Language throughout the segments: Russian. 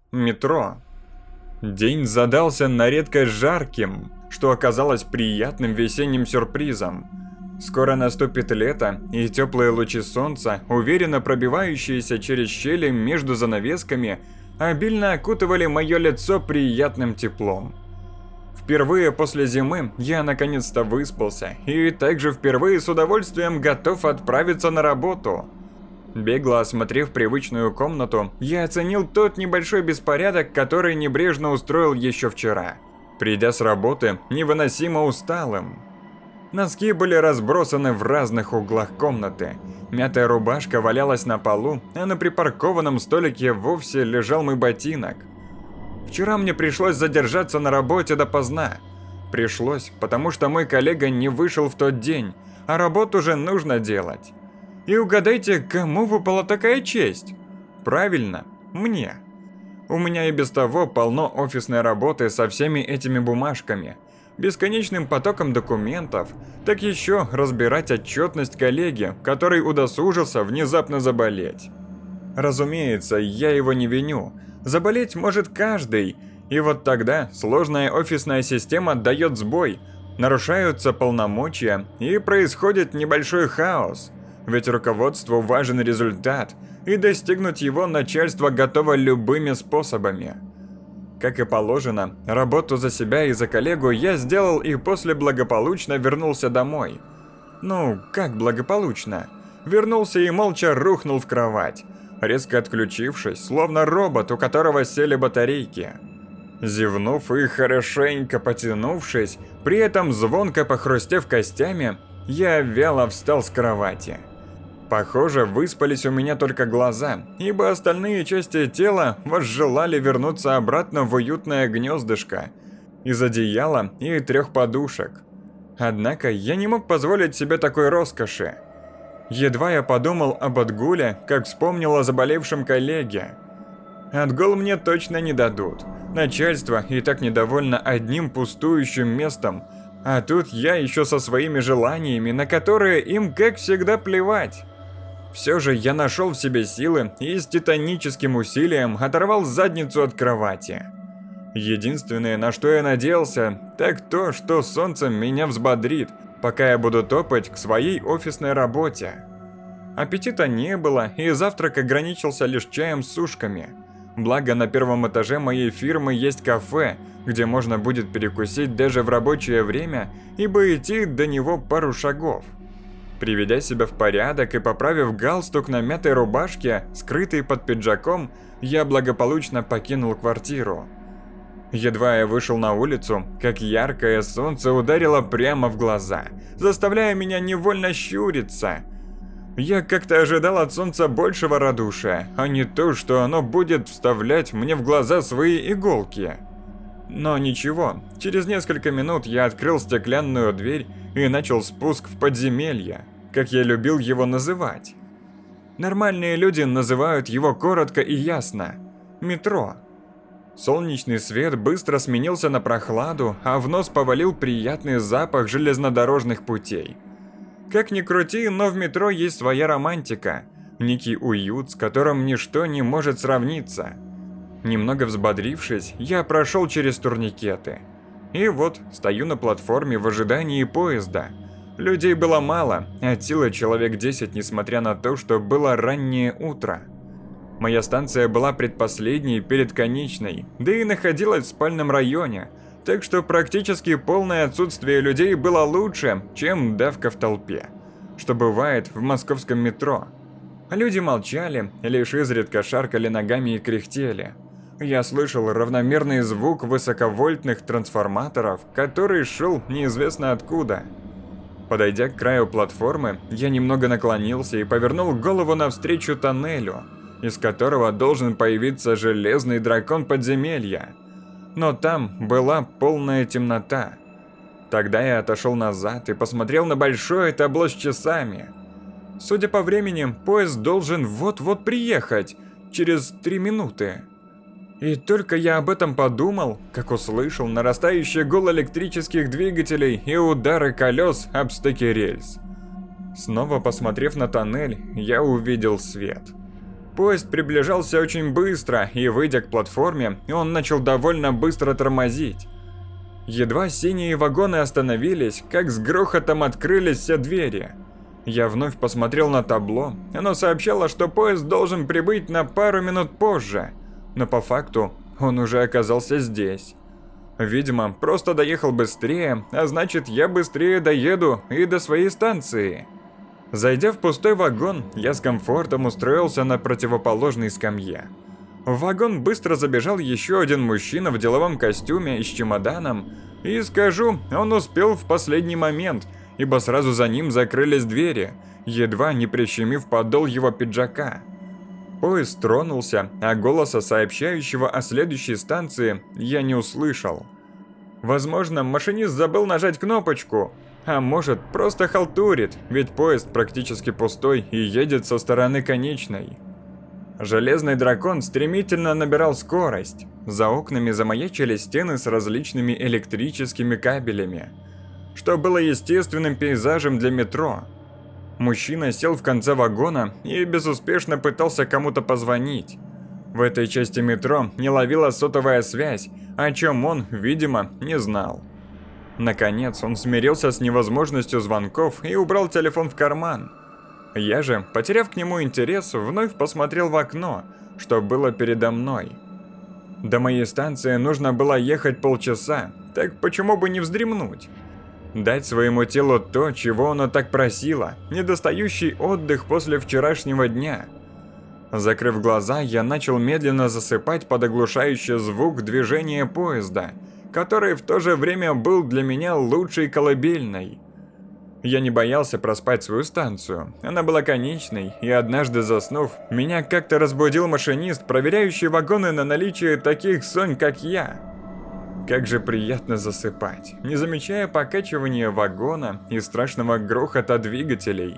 Метро. День задался на редкость жарким, что оказалось приятным весенним сюрпризом. Скоро наступит лето, и теплые лучи солнца, уверенно пробивающиеся через щели между занавесками, обильно окутывали мое лицо приятным теплом. Впервые после зимы я наконец-то выспался, и также впервые с удовольствием готов отправиться на работу. Бегло осмотрев привычную комнату, я оценил тот небольшой беспорядок, который небрежно устроил еще вчера, придя с работы невыносимо усталым. Носки были разбросаны в разных углах комнаты, мятая рубашка валялась на полу, а на припаркованном столике вовсе лежал мой ботинок. Вчера мне пришлось задержаться на работе допоздна. Пришлось, потому что мой коллега не вышел в тот день, а работу же нужно делать. И угадайте, кому выпала такая честь? Правильно, мне. У меня и без того полно офисной работы со всеми этими бумажками, бесконечным потоком документов, так еще разбирать отчетность коллеги, который удосужился внезапно заболеть. Разумеется, я его не виню. Заболеть может каждый, и вот тогда сложная офисная система дает сбой, нарушаются полномочия и происходит небольшой хаос. Ведь руководству важен результат, и достигнуть его начальство готово любыми способами. Как и положено, работу за себя и за коллегу я сделал и после благополучно вернулся домой. Ну, как благополучно? Вернулся и молча рухнул в кровать, резко отключившись, словно робот, у которого сели батарейки. Зевнув и хорошенько потянувшись, при этом звонко похрустев костями, я вяло встал с кровати. Похоже, выспались у меня только глаза, ибо остальные части тела возжелали вернуться обратно в уютное гнездышко из одеяла и 3 подушек. Однако я не мог позволить себе такой роскоши. Едва я подумал об отгуле, как вспомнил о заболевшем коллеге. Отгул мне точно не дадут. Начальство и так недовольно одним пустующим местом, а тут я еще со своими желаниями, на которые им, как всегда, плевать. Все же я нашел в себе силы и с титаническим усилием оторвал задницу от кровати. Единственное, на что я надеялся, так то, что солнце меня взбодрит, пока я буду топать к своей офисной работе. Аппетита не было, и завтрак ограничился лишь чаем с сушками. Благо, на 1-м этаже моей фирмы есть кафе, где можно будет перекусить даже в рабочее время, ибо идти до него пару шагов. Приведя себя в порядок и поправив галстук на мятой рубашке, скрытый под пиджаком, я благополучно покинул квартиру. Едва я вышел на улицу, как яркое солнце ударило прямо в глаза, заставляя меня невольно щуриться. Я как-то ожидал от солнца большего радушия, а не то, что оно будет вставлять мне в глаза свои иголки. Но ничего, через несколько минут я открыл стеклянную дверь и начал спуск в подземелье, как я любил его называть. Нормальные люди называют его коротко и ясно – метро. Солнечный свет быстро сменился на прохладу, а в нос повалил приятный запах железнодорожных путей. Как ни крути, но в метро есть своя романтика, некий уют, с которым ничто не может сравниться. Немного взбодрившись, я прошел через турникеты. И вот, стою на платформе в ожидании поезда. Людей было мало, от силы человек 10, несмотря на то, что было раннее утро. Моя станция была предпоследней перед конечной, да и находилась в спальном районе, так что практически полное отсутствие людей было лучше, чем давка в толпе, что бывает в московском метро. Люди молчали, лишь изредка шаркали ногами и кряхтели. Я слышал равномерный звук высоковольтных трансформаторов, который шел неизвестно откуда. Подойдя к краю платформы, я немного наклонился и повернул голову навстречу тоннелю, из которого должен появиться железный дракон подземелья. Но там была полная темнота. Тогда я отошел назад и посмотрел на большое табло с часами. Судя по времени, поезд должен вот-вот приехать, через 3 минуты. И только я об этом подумал, как услышал нарастающий гул электрических двигателей и удары колес об стыки рельс. Снова посмотрев на тоннель, я увидел свет. Поезд приближался очень быстро, и, выйдя к платформе, он начал довольно быстро тормозить. Едва синие вагоны остановились, как с грохотом открылись все двери. Я вновь посмотрел на табло. Оно сообщало, что поезд должен прибыть на пару минут позже, но по факту он уже оказался здесь. Видимо, просто доехал быстрее, а значит, я быстрее доеду и до своей станции. Зайдя в пустой вагон, я с комфортом устроился на противоположной скамье. В вагон быстро забежал еще один мужчина в деловом костюме и с чемоданом, и скажу, он успел в последний момент, ибо сразу за ним закрылись двери, едва не прищемив подол его пиджака. Поезд тронулся, а голоса сообщающего о следующей станции я не услышал. Возможно, машинист забыл нажать кнопочку, а может, просто халтурит, ведь поезд практически пустой и едет со стороны конечной. Железный дракон стремительно набирал скорость. За окнами замаячили стены с различными электрическими кабелями, что было естественным пейзажем для метро. Мужчина сел в конце вагона и безуспешно пытался кому-то позвонить. В этой части метро не ловила сотовая связь, о чем он, видимо, не знал. Наконец, он смирился с невозможностью звонков и убрал телефон в карман. Я же, потеряв к нему интерес, вновь посмотрел в окно, что было передо мной. До моей станции нужно было ехать полчаса, так почему бы не вздремнуть? Дать своему телу то, чего оно так просило, недостающий отдых после вчерашнего дня. Закрыв глаза, я начал медленно засыпать под оглушающий звук движения поезда, который в то же время был для меня лучшей колыбельной. Я не боялся проспать свою станцию, она была конечной, и однажды заснув, меня как-то разбудил машинист, проверяющий вагоны на наличие таких сонь, как я. Как же приятно засыпать, не замечая покачивания вагона и страшного грохота двигателей.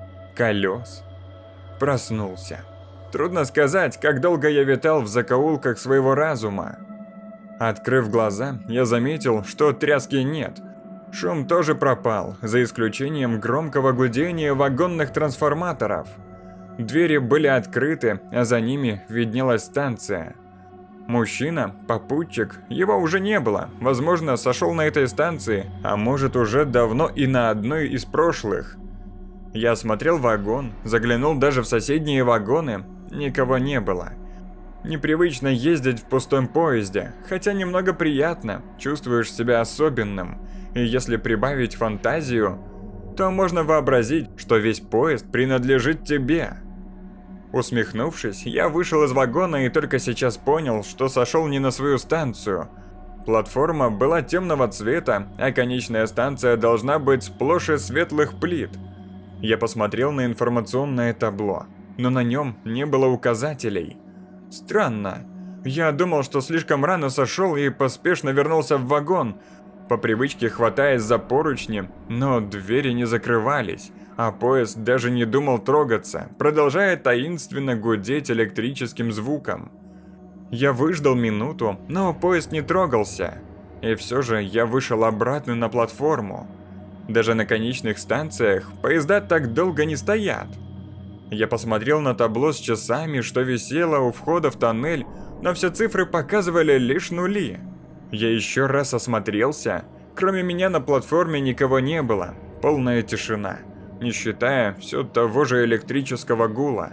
Колес. Проснулся. Трудно сказать, как долго я витал в закоулках своего разума. Открыв глаза, я заметил, что тряски нет. Шум тоже пропал, за исключением громкого гудения вагонных трансформаторов. Двери были открыты, а за ними виднелась станция. Мужчина, попутчик, его уже не было, возможно, сошел на этой станции, а может уже давно и на одной из прошлых. Я осмотрел вагон, заглянул даже в соседние вагоны, никого не было. Непривычно ездить в пустом поезде, хотя немного приятно, чувствуешь себя особенным. И если прибавить фантазию, то можно вообразить, что весь поезд принадлежит тебе. Усмехнувшись, я вышел из вагона и только сейчас понял, что сошел не на свою станцию. Платформа была темного цвета, а конечная станция должна быть сплошь из светлых плит. Я посмотрел на информационное табло, но на нем не было указателей. Странно. Я думал, что слишком рано сошел и поспешно вернулся в вагон, по привычке хватаясь за поручни, но двери не закрывались, а поезд даже не думал трогаться, продолжая таинственно гудеть электрическим звуком. Я выждал минуту, но поезд не трогался, и все же я вышел обратно на платформу. Даже на конечных станциях поезда так долго не стоят. Я посмотрел на табло с часами, что висело у входа в тоннель, но все цифры показывали лишь нули. Я еще раз осмотрелся. Кроме меня на платформе никого не было. Полная тишина, не считая все того же электрического гула.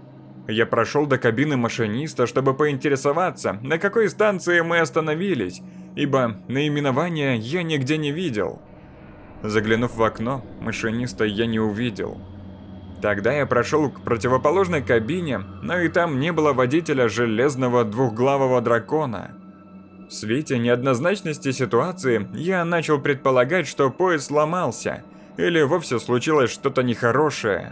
Я прошел до кабины машиниста, чтобы поинтересоваться, на какой станции мы остановились, ибо наименования я нигде не видел. Заглянув в окно, машиниста я не увидел. Тогда я прошел к противоположной кабине, но и там не было водителя железного двухглавого дракона. В свете неоднозначности ситуации я начал предполагать, что поезд сломался, или вовсе случилось что-то нехорошее.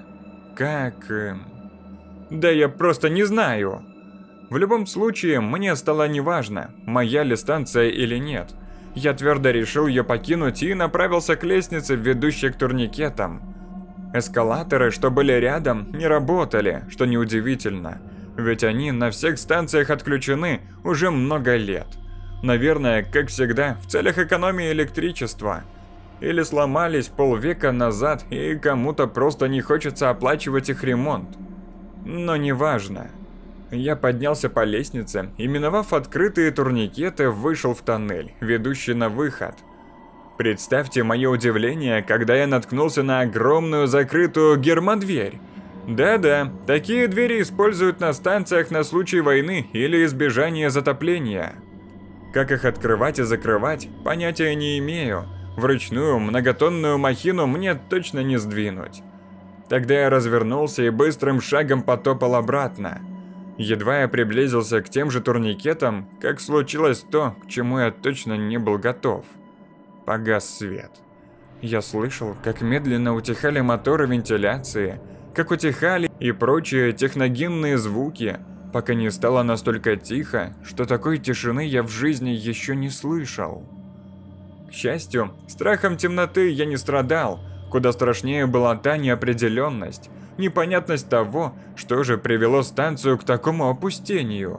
Да я просто не знаю. В любом случае, мне стало неважно, моя ли станция или нет. Я твердо решил ее покинуть и направился к лестнице, ведущей к турникетам. Эскалаторы, что были рядом, не работали, что неудивительно, ведь они на всех станциях отключены уже много лет. Наверное, как всегда, в целях экономии электричества. Или сломались полвека назад, и кому-то просто не хочется оплачивать их ремонт. Но неважно. Я поднялся по лестнице и, миновав открытые турникеты, вышел в тоннель, ведущий на выход. Представьте мое удивление, когда я наткнулся на огромную закрытую гермодверь. Да-да, такие двери используют на станциях на случай войны или избежания затопления. Как их открывать и закрывать, понятия не имею. Вручную многотонную махину мне точно не сдвинуть. Тогда я развернулся и быстрым шагом потопал обратно. Едва я приблизился к тем же турникетам, как случилось то, к чему я точно не был готов. Погас свет. Я слышал, как медленно утихали моторы вентиляции, как утихали и прочие техногенные звуки, пока не стало настолько тихо, что такой тишины я в жизни еще не слышал. К счастью, страхом темноты я не страдал, куда страшнее была та неопределенность, непонятность того, что же привело станцию к такому опустению.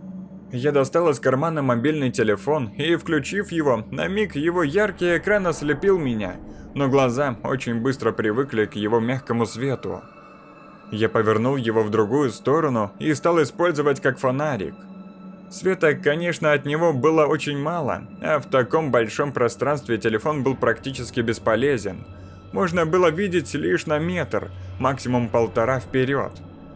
Я достал из кармана мобильный телефон и, включив его, на миг его яркий экран ослепил меня, но глаза очень быстро привыкли к его мягкому свету. Я повернул его в другую сторону и стал использовать как фонарик. Света, конечно, от него было очень мало, а в таком большом пространстве телефон был практически бесполезен. Можно было видеть лишь на метр, максимум 1,5 вперед.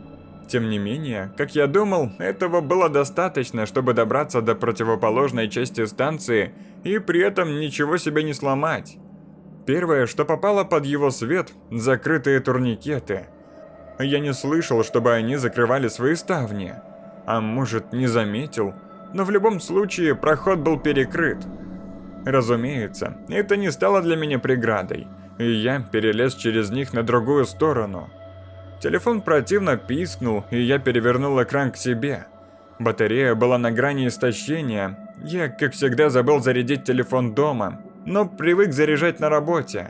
Тем не менее, как я думал, этого было достаточно, чтобы добраться до противоположной части станции и при этом ничего себе не сломать. Первое, что попало под его свет – закрытые турникеты. Я не слышал, чтобы они закрывали свои ставни. А может, не заметил, но в любом случае проход был перекрыт. Разумеется, это не стало для меня преградой, и я перелез через них на другую сторону. Телефон противно пискнул, и я перевернул экран к себе. Батарея была на грани истощения. Я, как всегда, забыл зарядить телефон дома, но привык заряжать на работе.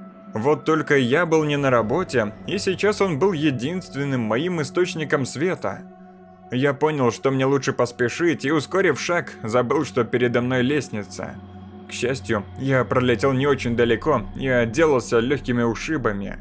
Вот только я был не на работе, и сейчас он был единственным моим источником света. Я понял, что мне лучше поспешить, и, ускорив шаг, забыл, что передо мной лестница. К счастью, я пролетел не очень далеко и отделался легкими ушибами.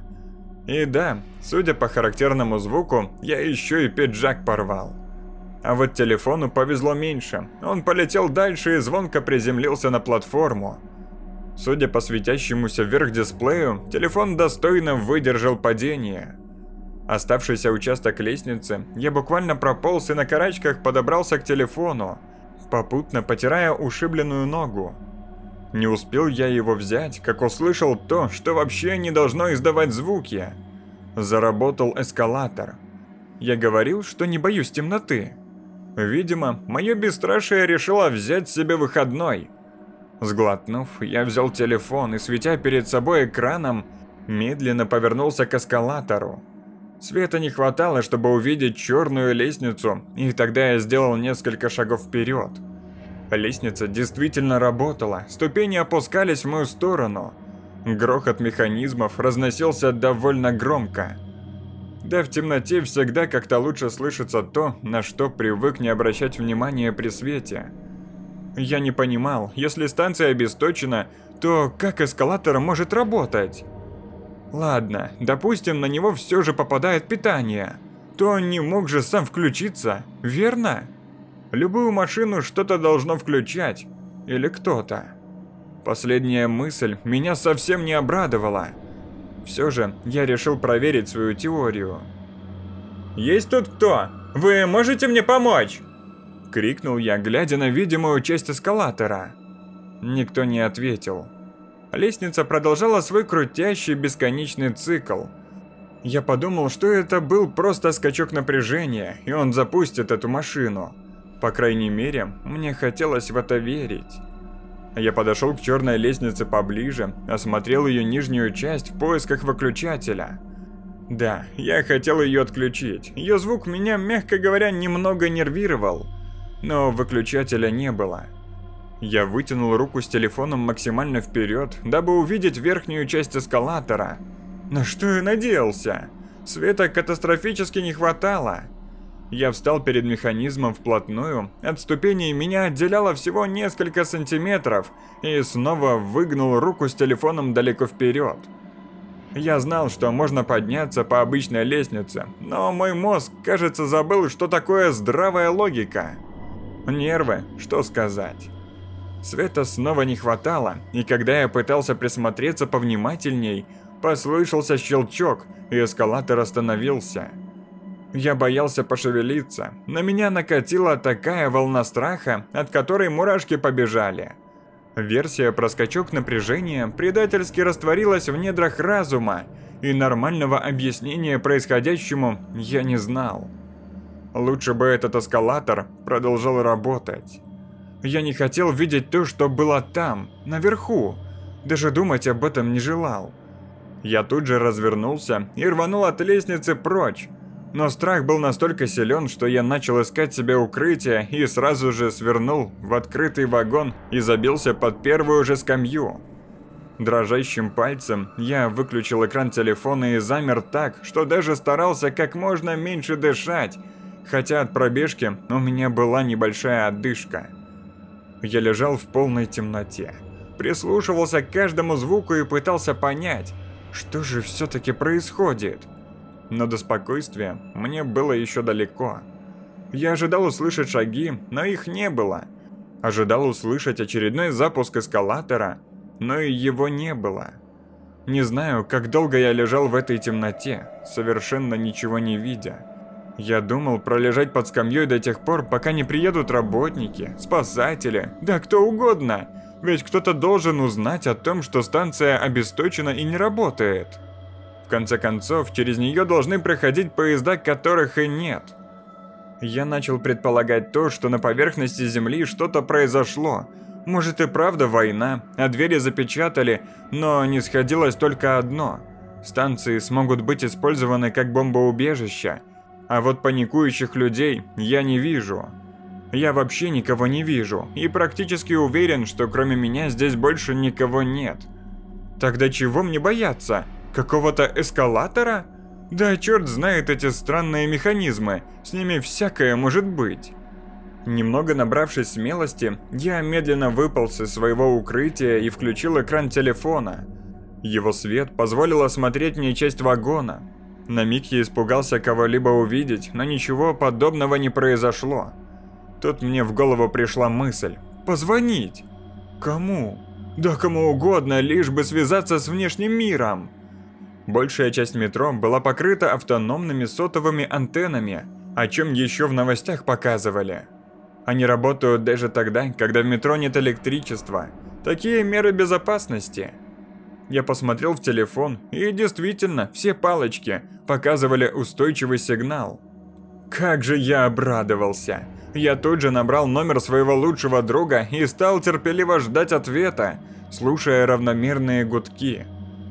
И да, судя по характерному звуку, я еще и пиджак порвал. А вот телефону повезло меньше. Он полетел дальше и звонко приземлился на платформу. Судя по светящемуся вверх дисплею, телефон достойно выдержал падение. Оставшийся участок лестницы я буквально прополз и на карачках подобрался к телефону, попутно потирая ушибленную ногу. Не успел я его взять, как услышал то, что вообще не должно издавать звуки. Заработал эскалатор. Я говорил, что не боюсь темноты. Видимо, мое бесстрашие решило взять себе выходной. Сглотнув, я взял телефон и, светя перед собой экраном, медленно повернулся к эскалатору. Света не хватало, чтобы увидеть черную лестницу, и тогда я сделал несколько шагов вперед. Лестница действительно работала, ступени опускались в мою сторону. Грохот механизмов разносился довольно громко. Да в темноте всегда как-то лучше слышится то, на что привык не обращать внимания при свете. Я не понимал, если станция обесточена, то как эскалатор может работать? Ладно, допустим, на него все же попадает питание. То он не мог же сам включиться, верно? Любую машину что-то должно включать. Или кто-то. Последняя мысль меня совсем не обрадовала. Все же я решил проверить свою теорию. «Есть тут кто? Вы можете мне помочь?» Крикнул я, глядя на видимую часть эскалатора. Никто не ответил. Лестница продолжала свой крутящий бесконечный цикл. Я подумал, что это был просто скачок напряжения, и он запустит эту машину. По крайней мере, мне хотелось в это верить. Я подошел к черной лестнице поближе, осмотрел ее нижнюю часть в поисках выключателя. Да, я хотел ее отключить. Ее звук меня, мягко говоря, немного нервировал. Но выключателя не было. Я вытянул руку с телефоном максимально вперед, дабы увидеть верхнюю часть эскалатора. На что я надеялся? Света катастрофически не хватало. Я встал перед механизмом вплотную, от ступеней меня отделяло всего несколько сантиметров, и снова выгнул руку с телефоном далеко вперед. Я знал, что можно подняться по обычной лестнице, но мой мозг, кажется, забыл, что такое здравая логика. Нервы, что сказать. Света снова не хватало, и когда я пытался присмотреться повнимательней, послышался щелчок, и эскалатор остановился. Я боялся пошевелиться, на меня накатила такая волна страха, от которой мурашки побежали. Версия про скачок напряжения предательски растворилась в недрах разума, и нормального объяснения происходящему я не знал. Лучше бы этот эскалатор продолжал работать. Я не хотел видеть то, что было там, наверху. Даже думать об этом не желал. Я тут же развернулся и рванул от лестницы прочь. Но страх был настолько силен, что я начал искать себе укрытие и сразу же свернул в открытый вагон и забился под первую же скамью. Дрожащим пальцем я выключил экран телефона и замер так, что даже старался как можно меньше дышать, хотя от пробежки у меня была небольшая одышка. Я лежал в полной темноте, прислушивался к каждому звуку и пытался понять, что же все-таки происходит. Но до спокойствия мне было еще далеко. Я ожидал услышать шаги, но их не было. Ожидал услышать очередной запуск эскалатора, но и его не было. Не знаю, как долго я лежал в этой темноте, совершенно ничего не видя. Я думал пролежать под скамьей до тех пор, пока не приедут работники, спасатели, да кто угодно. Ведь кто-то должен узнать о том, что станция обесточена и не работает. В конце концов, через нее должны проходить поезда, которых и нет. Я начал предполагать то, что на поверхности Земли что-то произошло. Может и правда война, а двери запечатали, но не сходилось только одно. Станции смогут быть использованы как бомбоубежища, а вот паникующих людей я не вижу. Я вообще никого не вижу, и практически уверен, что кроме меня здесь больше никого нет. Тогда чего мне бояться? Какого-то эскалатора? Да черт знает эти странные механизмы, с ними всякое может быть. Немного набравшись смелости, я медленно выполз из своего укрытия и включил экран телефона. Его свет позволил осмотреть мне часть вагона. На миг я испугался кого-либо увидеть, но ничего подобного не произошло. Тут мне в голову пришла мысль: позвонить. Кому? Да кому угодно, лишь бы связаться с внешним миром. Большая часть метро была покрыта автономными сотовыми антеннами, о чем еще в новостях показывали. Они работают даже тогда, когда в метро нет электричества. Такие меры безопасности. Я посмотрел в телефон, и действительно, все палочки показывали устойчивый сигнал. Как же я обрадовался! Я тут же набрал номер своего лучшего друга и стал терпеливо ждать ответа, слушая равномерные гудки.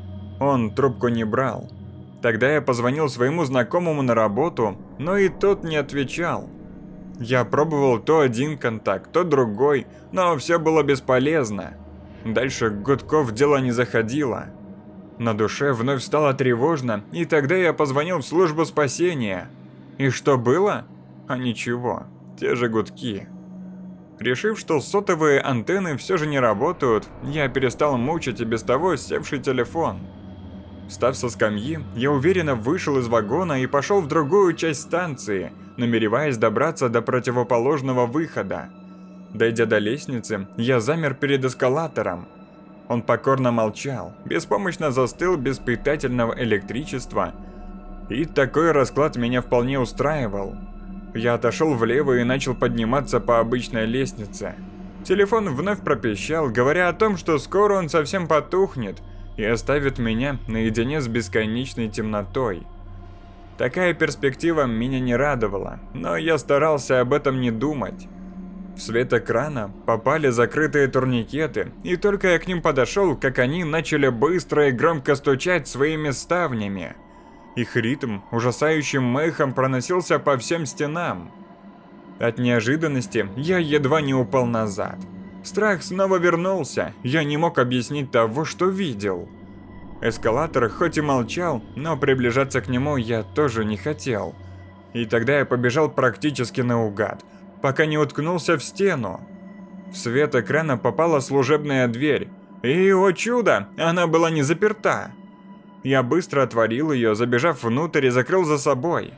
Он трубку не брал. Тогда я позвонил своему знакомому на работу, но и тот не отвечал. Я пробовал то один контакт, то другой, но все было бесполезно. Дальше гудков дело не заходило. На душе вновь стало тревожно, и тогда я позвонил в службу спасения. И что было? А ничего, те же гудки. Решив, что сотовые антенны все же не работают, я перестал мучить и без того севший телефон. Встав со скамьи, я уверенно вышел из вагона и пошел в другую часть станции, намереваясь добраться до противоположного выхода. Дойдя до лестницы, я замер перед эскалатором. Он покорно молчал, беспомощно застыл без питательного электричества, и такой расклад меня вполне устраивал. Я отошел влево и начал подниматься по обычной лестнице. Телефон вновь пропищал, говоря о том, что скоро он совсем потухнет и оставит меня наедине с бесконечной темнотой. Такая перспектива меня не радовала, но я старался об этом не думать. В свет экрана попали закрытые турникеты, и только я к ним подошел, как они начали быстро и громко стучать своими ставнями. Их ритм ужасающим эхом проносился по всем стенам. От неожиданности я едва не упал назад. Страх снова вернулся, я не мог объяснить того, что видел. Эскалатор хоть и молчал, но приближаться к нему я тоже не хотел. И тогда я побежал практически наугад, пока не уткнулся в стену. В свет экрана попала служебная дверь, и, о чудо, она была не заперта. Я быстро отворил ее, забежав внутрь и закрыл за собой.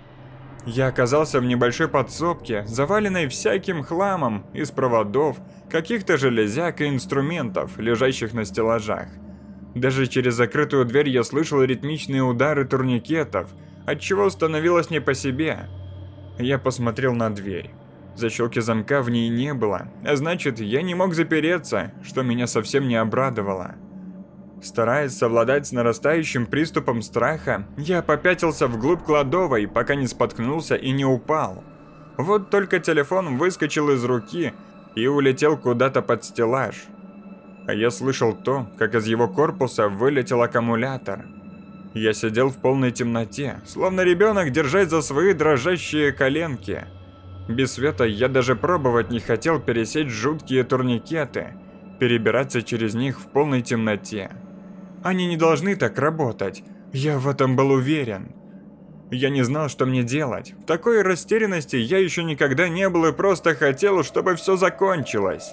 Я оказался в небольшой подсобке, заваленной всяким хламом из проводов, каких-то железяк и инструментов, лежащих на стеллажах. Даже через закрытую дверь я слышал ритмичные удары турникетов, отчего становилось не по себе. Я посмотрел на дверь. Защелки замка в ней не было, а значит, я не мог запереться, что меня совсем не обрадовало. Стараясь совладать с нарастающим приступом страха, я попятился вглубь кладовой, пока не споткнулся и не упал. Вот только телефон выскочил из руки и улетел куда-то под стеллаж. А я слышал то, как из его корпуса вылетел аккумулятор. Я сидел в полной темноте, словно ребенок, держась за свои дрожащие коленки. Без света я даже пробовать не хотел пересечь жуткие турникеты, перебираться через них в полной темноте. Они не должны так работать, я в этом был уверен. Я не знал, что мне делать. В такой растерянности я еще никогда не был и просто хотел, чтобы все закончилось.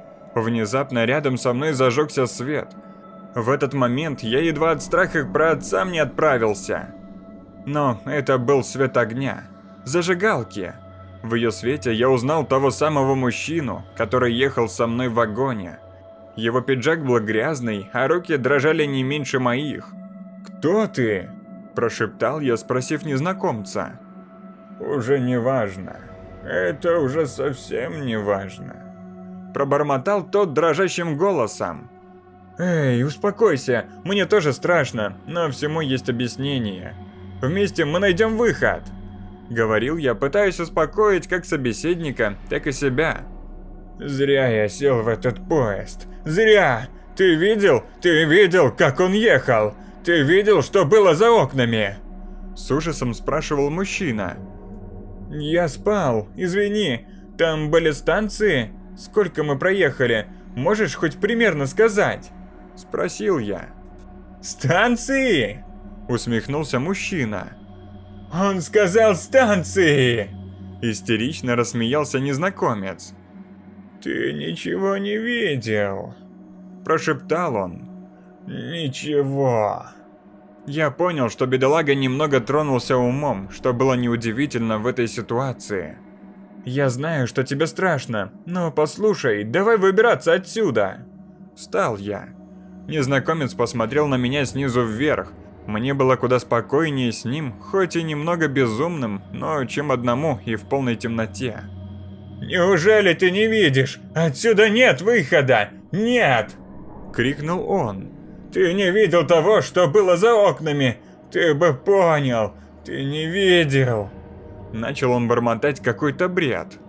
Внезапно рядом со мной зажегся свет. В этот момент я едва от страха к праотцам не отправился. Но это был свет огня, зажигалки. В ее свете я узнал того самого мужчину, который ехал со мной в вагоне. Его пиджак был грязный, а руки дрожали не меньше моих. «Кто ты?» – прошептал я, спросив незнакомца. «Уже не важно. Это уже совсем не важно», – пробормотал тот дрожащим голосом. «Эй, успокойся, мне тоже страшно, но всему есть объяснение. Вместе мы найдем выход», – говорил я, пытаясь успокоить как собеседника, так и себя. «Зря я сел в этот поезд. Зря! Ты видел, как он ехал? Ты видел, что было за окнами?» С ужасом спрашивал мужчина. «Я спал, извини. Там были станции? Сколько мы проехали? Можешь хоть примерно сказать?» Спросил я. «Станции?» Усмехнулся мужчина. «Он сказал станции!» Истерично рассмеялся незнакомец. «Ты ничего не видел?» Прошептал он. «Ничего». Я понял, что бедолага немного тронулся умом, что было неудивительно в этой ситуации. «Я знаю, что тебе страшно, но послушай, давай выбираться отсюда!» Встал я. Незнакомец посмотрел на меня снизу вверх. Мне было куда спокойнее с ним, хоть и немного безумным, но чем одному и в полной темноте. «Неужели ты не видишь? Отсюда нет выхода! Нет!» — крикнул он. «Ты не видел того, что было за окнами! Ты бы понял! Ты не видел!» Начал он бормотать какой-то бред.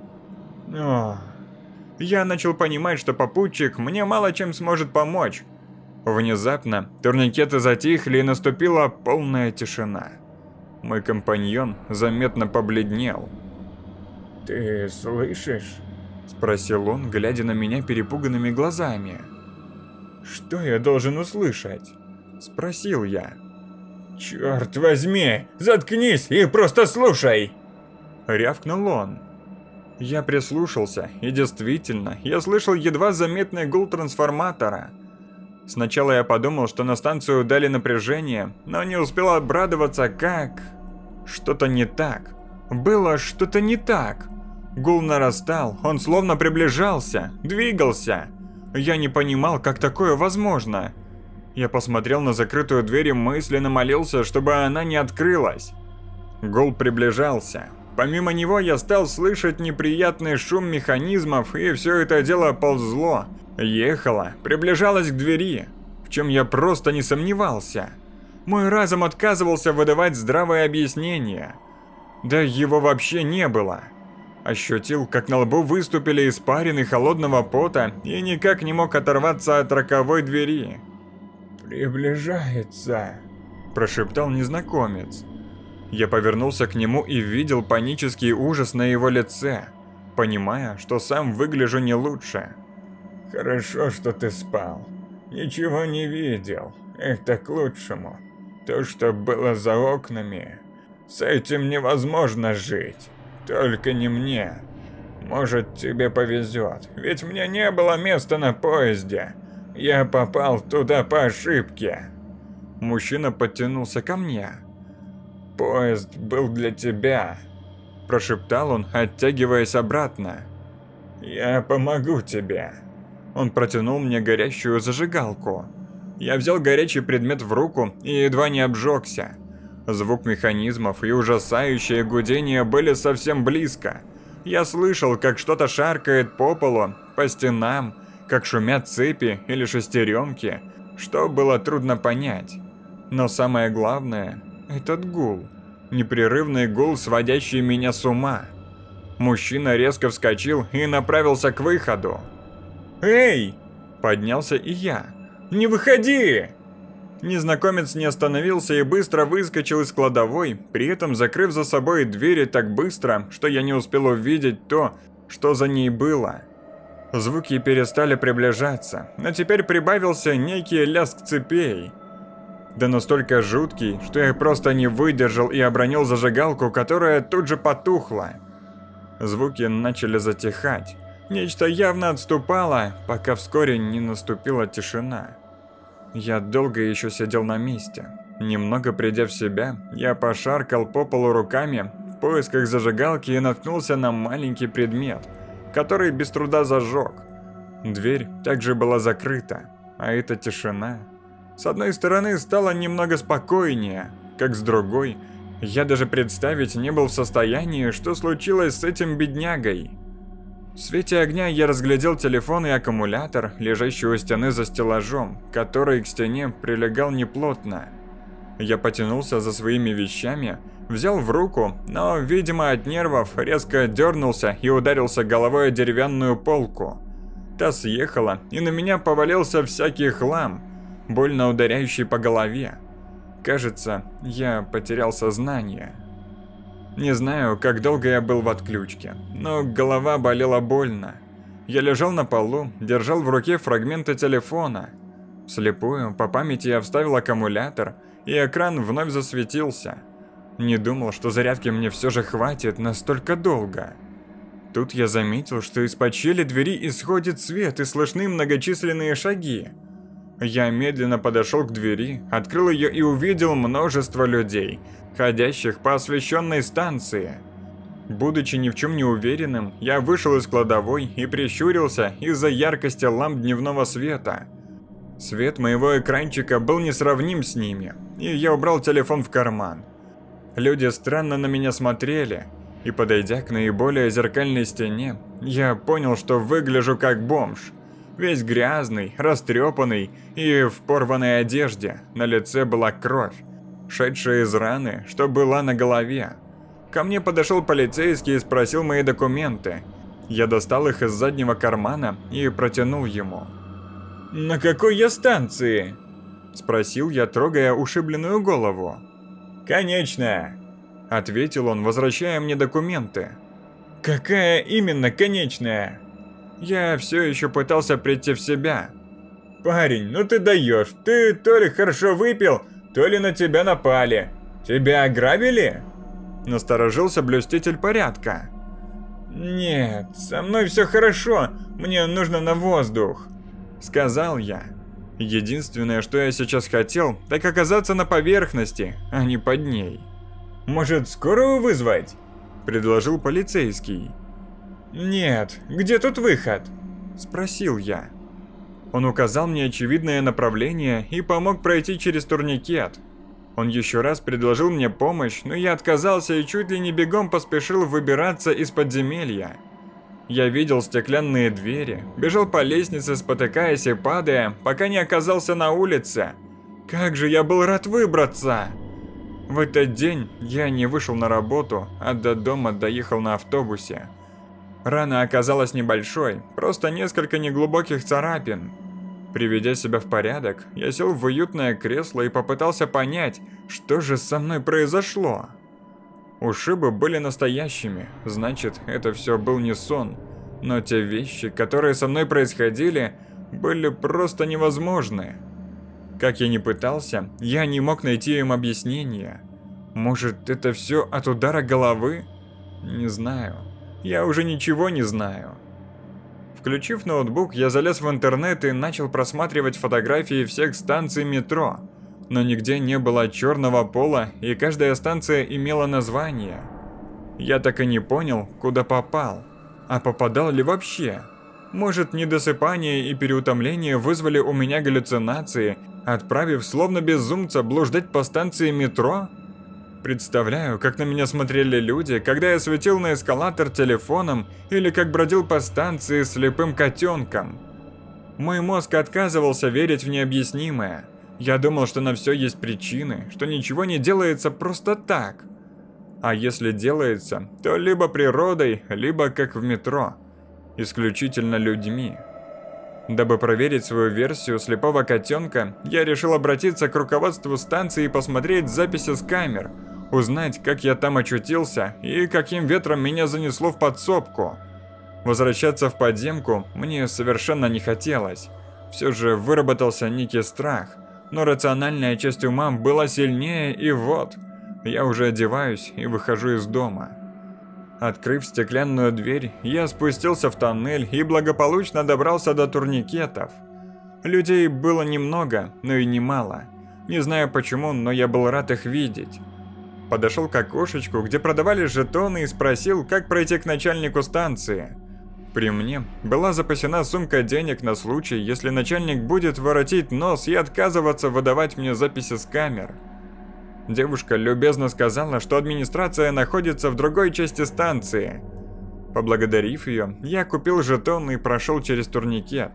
Я начал понимать, что попутчик мне мало чем сможет помочь. Внезапно турникеты затихли и наступила полная тишина. Мой компаньон заметно побледнел. «Ты слышишь?» – спросил он, глядя на меня перепуганными глазами. «Что я должен услышать?» – спросил я. «Черт возьми, заткнись и просто слушай!» – рявкнул он. Я прислушался, и действительно, я слышал едва заметный гул трансформатора. Сначала я подумал, что на станцию дали напряжение, но не успел обрадоваться, как... Что-то не так. Было что-то не так. Гул нарастал, он словно приближался, двигался. Я не понимал, как такое возможно. Я посмотрел на закрытую дверь и мысленно молился, чтобы она не открылась. Гул приближался. Помимо него я стал слышать неприятный шум механизмов, и все это дело ползло, ехало, приближалось к двери, в чем я просто не сомневался. Мой разум отказывался выдавать здравое объяснение. Да его вообще не было. Ощутил, как на лбу выступили испарины холодного пота и никак не мог оторваться от роковой двери. «Приближается», – прошептал незнакомец. Я повернулся к нему и видел панический ужас на его лице, понимая, что сам выгляжу не лучше. «Хорошо, что ты спал. Ничего не видел. Это к лучшему. То, что было за окнами, с этим невозможно жить. Только не мне. Может, тебе повезет, ведь мне не было места на поезде. Я попал туда по ошибке». Мужчина подтянулся ко мне. «Поезд был для тебя», – прошептал он, оттягиваясь обратно. «Я помогу тебе». Он протянул мне горящую зажигалку. Я взял горячий предмет в руку и едва не обжегся. Звук механизмов и ужасающее гудение были совсем близко. Я слышал, как что-то шаркает по полу, по стенам, как шумят цепи или шестеренки, что было трудно понять. Но самое главное – этот гул. Непрерывный гул, сводящий меня с ума. Мужчина резко вскочил и направился к выходу. «Эй!» – поднялся и я. «Не выходи!» Незнакомец не остановился и быстро выскочил из кладовой, при этом закрыв за собой двери так быстро, что я не успел увидеть то, что за ней было. Звуки перестали приближаться, но теперь прибавился некий лязг цепей. Да настолько жуткий, что я просто не выдержал и обронил зажигалку, которая тут же потухла. Звуки начали затихать. Нечто явно отступало, пока вскоре не наступила тишина. Я долго еще сидел на месте. Немного придя в себя, я пошаркал по полу руками в поисках зажигалки и наткнулся на маленький предмет, который без труда зажег. Дверь также была закрыта, а эта тишина... С одной стороны, стало немного спокойнее, как с другой, я даже представить не был в состоянии, что случилось с этим беднягой. В свете огня я разглядел телефон и аккумулятор, лежащий у стены за стеллажом, который к стене прилегал неплотно. Я потянулся за своими вещами, взял в руку, но, видимо, от нервов резко дернулся и ударился головой о деревянную полку. Та съехала, и на меня повалился всякий хлам, больно ударяющий по голове. Кажется, я потерял сознание. Не знаю, как долго я был в отключке, но голова болела больно. Я лежал на полу, держал в руке фрагменты телефона. Вслепую, по памяти я вставил аккумулятор, и экран вновь засветился. Не думал, что зарядки мне все же хватит настолько долго. Тут я заметил, что из-под щели двери исходит свет и слышны многочисленные шаги. Я медленно подошел к двери, открыл ее и увидел множество людей, ходящих по освещенной станции. Будучи ни в чем не уверенным, я вышел из кладовой и прищурился из-за яркости ламп дневного света. Свет моего экранчика был несравним с ними, и я убрал телефон в карман. Люди странно на меня смотрели, и подойдя к наиболее зеркальной стене, я понял, что выгляжу как бомж. Весь грязный, растрепанный и в порванной одежде, на лице была кровь, шедшая из раны, что была на голове. Ко мне подошел полицейский и спросил мои документы. Я достал их из заднего кармана и протянул ему. «На какой я станции?» – спросил я, трогая ушибленную голову. «Конечная», – ответил он, возвращая мне документы. «Какая именно конечная?» Я все еще пытался прийти в себя. «Парень, ну ты даешь, ты то ли хорошо выпил, то ли на тебя напали. Тебя ограбили?» Насторожился блюститель порядка. «Нет, со мной все хорошо, мне нужно на воздух», — сказал я. Единственное, что я сейчас хотел, так оказаться на поверхности, а не под ней. «Может, скорую вызвать?» — предложил полицейский. «Нет, где тут выход?» – спросил я. Он указал мне очевидное направление и помог пройти через турникет. Он еще раз предложил мне помощь, но я отказался и чуть ли не бегом поспешил выбираться из подземелья. Я видел стеклянные двери, бежал по лестнице, спотыкаясь и падая, пока не оказался на улице. Как же я был рад выбраться! В этот день я не вышел на работу, а до дома доехал на автобусе. Рана оказалась небольшой, просто несколько неглубоких царапин. Приведя себя в порядок, я сел в уютное кресло и попытался понять, что же со мной произошло. Ушибы были настоящими, значит, это все был не сон. Но те вещи, которые со мной происходили, были просто невозможны. Как я ни пытался, я не мог найти им объяснения. Может, это все от удара головы? Не знаю. Я уже ничего не знаю. Включив ноутбук, я залез в интернет и начал просматривать фотографии всех станций метро. но нигде не было черного пола, и каждая станция имела название. Я так и не понял, куда попал, а попадал ли вообще. Может, недосыпание и переутомление вызвали у меня галлюцинации, отправив словно безумца блуждать по станции метро? Представляю, как на меня смотрели люди, когда я светил на эскалатор телефоном или как бродил по станции слепым котенком. Мой мозг отказывался верить в необъяснимое. Я думал, что на все есть причины, что ничего не делается просто так. А если делается, то либо природой, либо как в метро. Исключительно людьми. Дабы проверить свою версию слепого котенка, я решил обратиться к руководству станции и посмотреть записи с камер, узнать, как я там очутился и каким ветром меня занесло в подсобку. Возвращаться в подземку мне совершенно не хотелось. Все же выработался некий страх, но рациональная часть ума была сильнее, и вот, я уже одеваюсь и выхожу из дома. Открыв стеклянную дверь, я спустился в тоннель и благополучно добрался до турникетов. Людей было немного, но и немало. Не знаю почему, но я был рад их видеть. Подошел к окошечку, где продавали жетоны, и спросил, как пройти к начальнику станции. При мне была запасена сумка денег на случай, если начальник будет воротить нос и отказываться выдавать мне записи с камер. Девушка любезно сказала, что администрация находится в другой части станции. Поблагодарив ее, я купил жетон и прошел через турникет.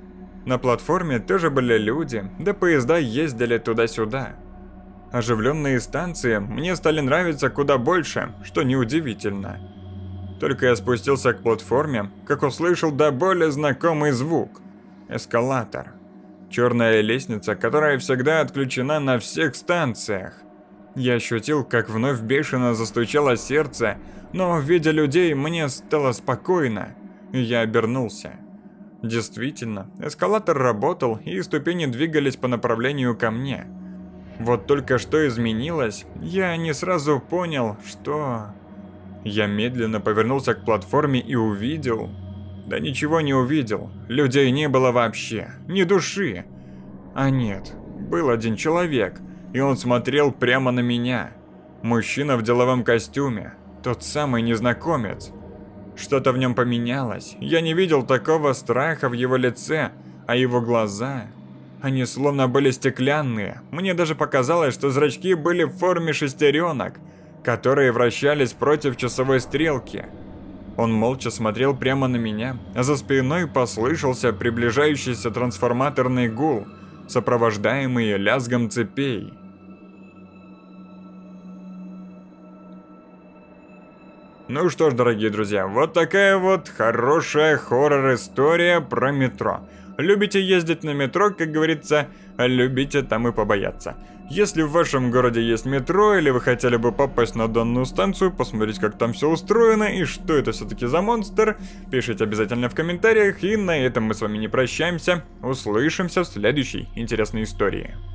На платформе тоже были люди, да поезда ездили туда-сюда. Оживленные станции мне стали нравиться куда больше, что неудивительно. Только я спустился к платформе, как услышал до боли знакомый звук. Эскалатор. Черная лестница, которая всегда отключена на всех станциях. Я ощутил, как вновь бешено застучало сердце, но, видя людей, мне стало спокойно, и я обернулся. Действительно, эскалатор работал, и ступени двигались по направлению ко мне. Вот только что изменилось, я не сразу понял, что... Я медленно повернулся к платформе и увидел... Да ничего не увидел, людей не было вообще, ни души. А нет, был один человек, и он смотрел прямо на меня. Мужчина в деловом костюме, тот самый незнакомец. Что-то в нем поменялось, я не видел такого страха в его лице, а его глаза... Они словно были стеклянные, мне даже показалось, что зрачки были в форме шестеренок, которые вращались против часовой стрелки. Он молча смотрел прямо на меня, а за спиной послышался приближающийся трансформаторный гул, сопровождаемый лязгом цепей. Ну что ж, дорогие друзья, вот такая вот хорошая хоррор-история про метро. Любите ездить на метро, как говорится, любите там и побояться. Если в вашем городе есть метро, или вы хотели бы попасть на данную станцию, посмотреть, как там все устроено и что это все-таки за монстр, пишите обязательно в комментариях, и на этом мы с вами не прощаемся. Услышимся в следующей интересной истории.